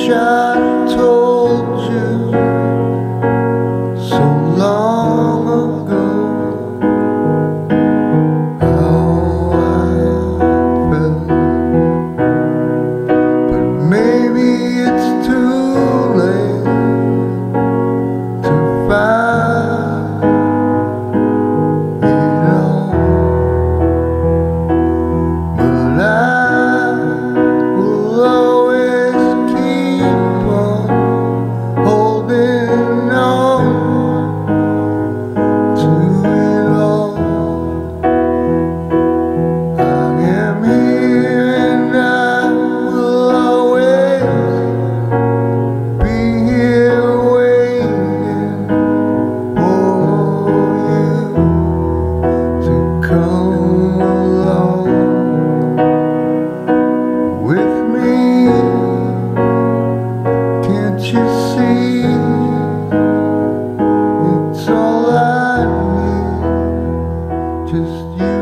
I told you so long ago how I felt, but maybe it's too late to find it all. But I will always keep on holding on to it all. I am here and I will always be here waiting for you to come along with me. Can't you see? It's all I need, just you.